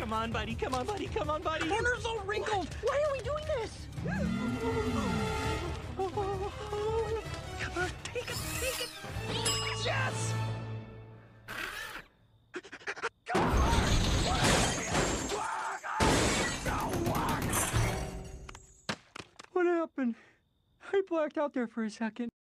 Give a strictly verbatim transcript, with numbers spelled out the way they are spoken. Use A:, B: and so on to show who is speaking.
A: Come on, buddy. Come on, buddy. Come on, buddy.
B: Corner's all wrinkled.
A: Why are we doing this?
B: Come on, take it, take it. Yes!
A: What happened? I blacked out there for a second.